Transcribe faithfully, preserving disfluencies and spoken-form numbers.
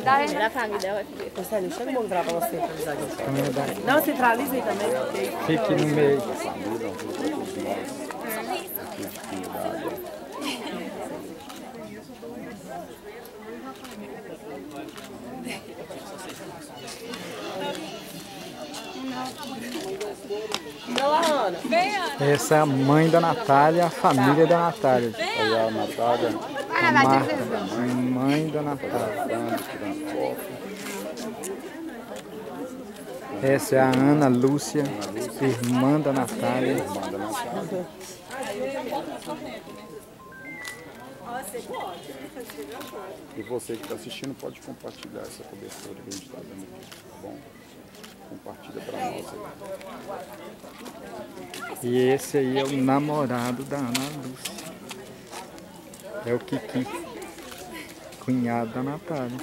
Da, Da família vai ver. Marcelo, deixa eu mostrar pra você centralizar aqui. Não, centraliza aí também. Okay. Fique no meio. Não, Ana. Essa é a mãe da Natália, a família da Natália. Aí a Natália, a Marta, mãe da Natália. Essa é a Ana Lúcia, irmã da Natália. E você que está assistindo pode compartilhar essa cobertura que a gente está dando aqui, tá bom? Compartilha para nós aí. E esse aí é o namorado da Ana Lúcia. É o Kiki, cunhado da Natália.